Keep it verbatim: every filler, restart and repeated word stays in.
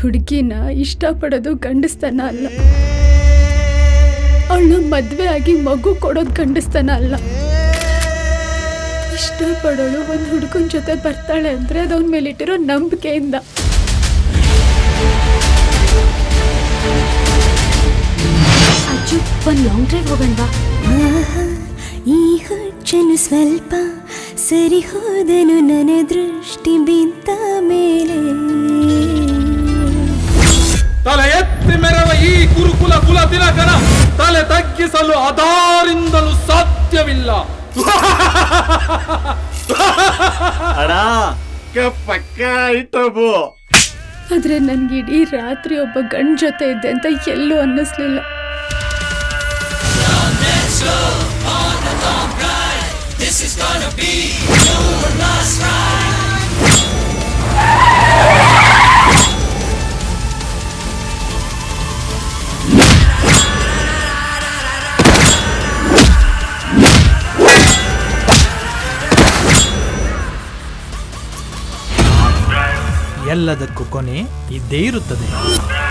ಹುಡುಗಿನ ಇಷ್ಟಪಡೋದು ಗಂಡಸ್ತನ ಅಲ್ಲ, ಅವಳನ್ನ ಮದ್ವೆ ಆಗಿ ಮಗು ಕೊಡೋದು ಗಂಡಸ್ತನ ಅಲ್ಲ. ಇಷ್ಟಪಡೋಳು ಒಂದು ಹುಡುಗನ ಜೊತೆ ಬರ್ತಾಳೆ ಅಂದ್ರೆ ಅದು ಅವನ ಮೇಲಿಟ್ಟಿರೋ ನಂಬಿಕೆಯಿಂದ. ಅಜ್ಜು, ಒಂದು ಲಾಂಗ್ ಡ್ರೈವ್ ಹೋಗೋಣವಾ? ಈ ಹುಚ್ಚನು ಸ್ವಲ್ಪ ಸರಿ ಹೋದನು ನನ್ನ ದೃಷ್ಟಿ ಬಿದ್ದ ಮೇಲೆ. ತಲೆ ಎತ್ತಿ ಮೆರವ ಈ ಗುರುಕುಲ ಕುಲ ತಿಲಕನ ತಲೆ ತಗ್ಗಿಸಲು ಅದಾರಿಂದಲೂ ಸಾಧ್ಯವಿಲ್ಲ. ಆದ್ರೆ ನನ್ಗೆ ಇಡೀ ರಾತ್ರಿ ಒಬ್ಬ ಗಂಡ ಜೊತೆ ಇದ್ದೆ ಅಂತ ಎಲ್ಲೂ ಅನ್ನಿಸ್ಲಿಲ್ಲ. ಎಲ್ಲದಕ್ಕೂ ಕೊನೆ ಇದ್ದೇ ಇರುತ್ತದೆ.